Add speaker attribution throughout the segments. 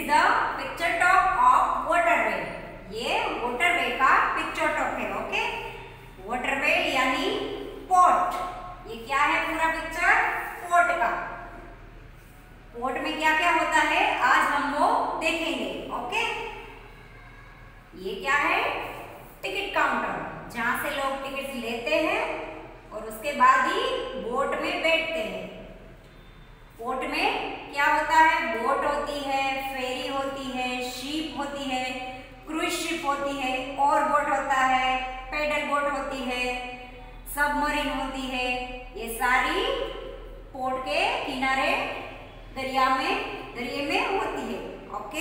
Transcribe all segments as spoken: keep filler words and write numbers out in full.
Speaker 1: Is the picture top of waterway. ये waterway का picture top है। ओके, वाटरवे यानी पोर्ट। ये क्या है पूरा पिक्चर? पोर्ट का। पोर्ट में क्या क्या होता है आज हम वो देखेंगे। ओके, ये क्या है? टिकट काउंटर, जहां से लोग टिकट लेते हैं और उसके बाद ही बोट में बैठते हैं। पोर्ट में क्या होता है? बोट होती है, फेरी होती है, शिप होती है, क्रूज शिप होती है, और बोट होता है, पैडल बोट होती है, सबमरीन होती है। ये सारी पोर्ट के किनारे दरिया में दरिया में होती है। ओके,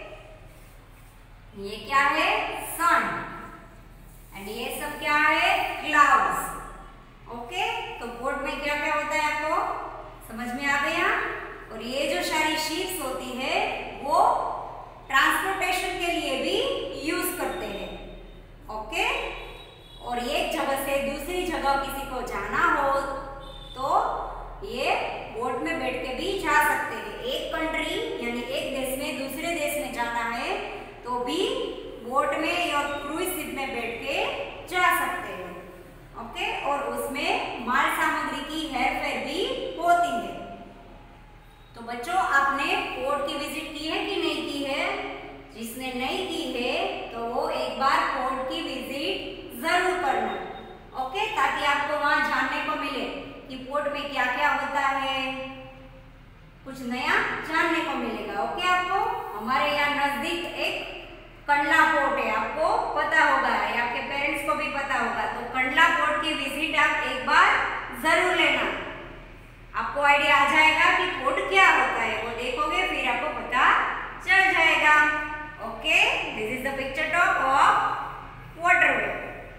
Speaker 1: ये क्या है? सन। एंड ये सब क्या है? क्लाउड्स। ओके, तो पोर्ट में क्या क्या होता है आपको समझ में आ गया? और ये जो सारी शिप्स होती है वो ट्रांसपोर्टेशन के लिए भी यूज करते हैं। ओके, और एक जगह से दूसरी जगह किसी को जाना हो तो ये बोट में बैठ के भी जा सकते हैं। एक कंट्री यानी एक देश में दूसरे देश में जाना है तो भी बोट में या क्रूज शिप में बैठ के जा सकते हैं। ओके, और उसमें माल सामग्री की हेर फेर भी होती है। तो बच्चों, आपने पोर्ट की विजिट की है कि नहीं की है? जिसने नहीं की है तो वो एक बार पोर्ट की विजिट जरूर करना। ओके, ताकि आपको वहां जानने को मिले कि पोर्ट में क्या क्या होता है, कुछ नया जानने को मिलेगा। ओके, आपको हमारे यहाँ नजदीक एक कंडला पोर्ट है, आपको पता होगा या आपके पेरेंट्स को भी पता होगा। तो कंडला पोर्ट की विजिट आप एक बार जरूर लेना। आपको आइडिया आ जाएगा कि पोर्ट क्या होता है, वो देखोगे फिर आपको पता चल जाएगा। Okay, this is the picture top of waterway.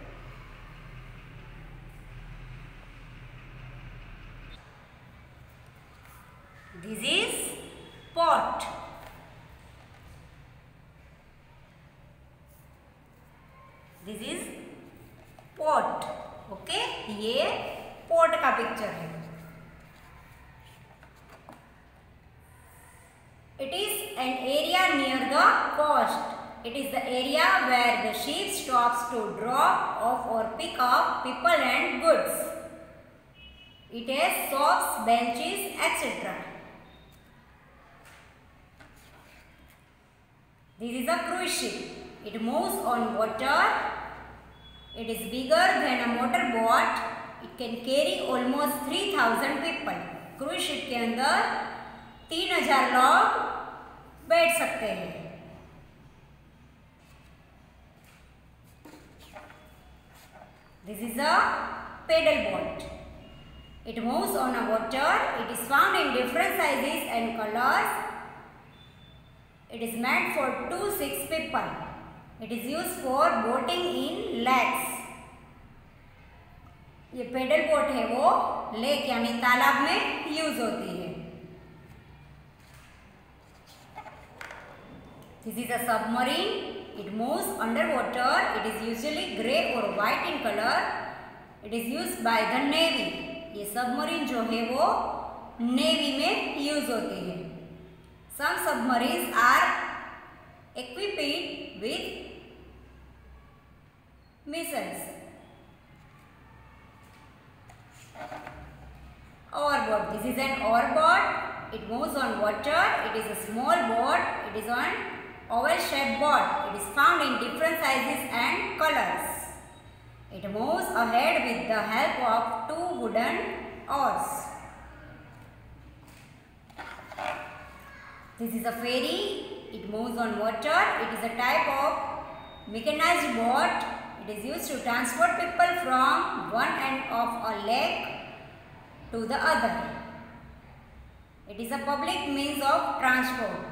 Speaker 1: This is port. This is port. Okay, ये पोर्ट का पिक्चर है। It is an area near the coast. It is the area where the ship stops to drop off or pick up people and goods. It has shops, benches, et cetera. This is a cruise ship. It moves on water. It is bigger than a motor boat. It can carry almost three thousand people. Cruise ship के अंदर तीन हजार लोग बैठ सकते हैं। This is a paddle boat. It moves on a water. It is found in different sizes and colors. It is meant for two to six people. It is used for boating in lakes. ये pedal boat है वो lake यानी तालाब में use होती है। This is a submarine. It moves underwater. It is usually grey or white in color. It is used by the navy. ये submarine जो है वो नेवी में यूज होती है। Some submarines are equipped with missiles. Oarboat. This is an oarboat. It moves on water. It is a small boat. It is an oval-shaped boat. It is found in different sizes and colors. It moves ahead with the help of two wooden oars. This is a ferry. It moves on water. It is a type of mechanized boat. It is used to transport people from one end of a lake to the other. It is a public means of transport.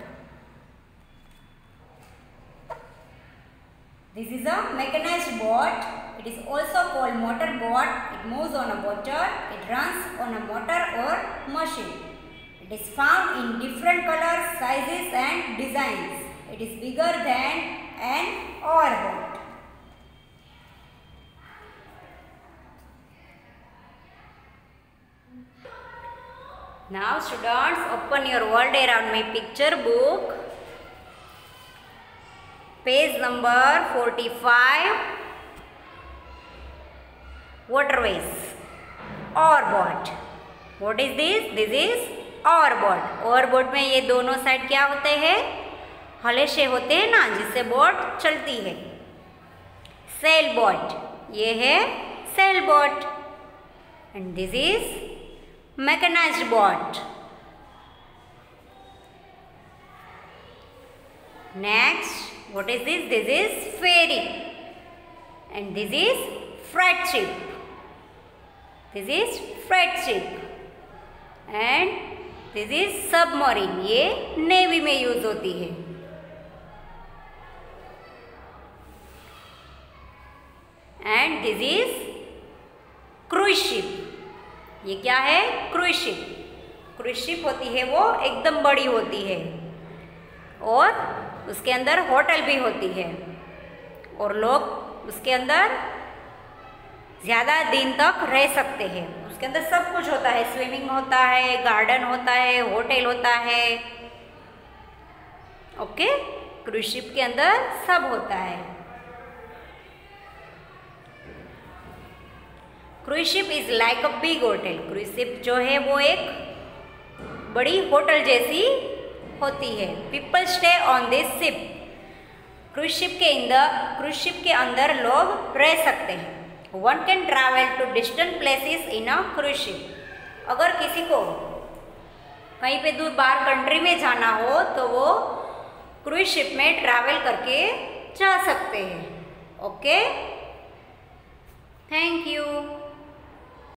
Speaker 1: This is a mechanized boat. It is also called motor boat. It moves on a water. It runs on a motor or machine. It is found in different colors, sizes and designs. It is bigger than an oarboat. Now students, open your world around me picture book page number forty five, waterways, oarboat. What is this? This is oarboat. oarboat में ये दोनों side क्या होते हैं? हलेशे होते हैं ना, जिससे बोट चलती है. सेल बोट, ये है sail boat. And this is mechanised boat. Next, what is this? This is ferry. And this is freight ship. This is freight ship. And this is submarine. ये नेवी में use होती है. And this is cruise ship. ये क्या है? cruise ship. cruise ship होती है वो एकदम बड़ी होती है और उसके अंदर होटल भी होती है और लोग उसके अंदर ज़्यादा दिन तक रह सकते हैं. उसके अंदर सब कुछ होता है. स्विमिंग होता है, गार्डन होता है, होटल होता है. ओके, क्रूज शिप के अंदर सब होता है. Cruise ship is like a big hotel. Cruise ship जो है वो एक बड़ी होटल जैसी होती है. People stay on this ship. Cruise ship के अंदर क्रूज शिप के अंदर लोग रह सकते हैं. One can travel to distant places in a cruise ship. अगर किसी को कहीं पे दूर बाहर कंट्री में जाना हो तो वो क्रूज शिप में ट्रैवल करके जा सकते हैं. Okay, thank you.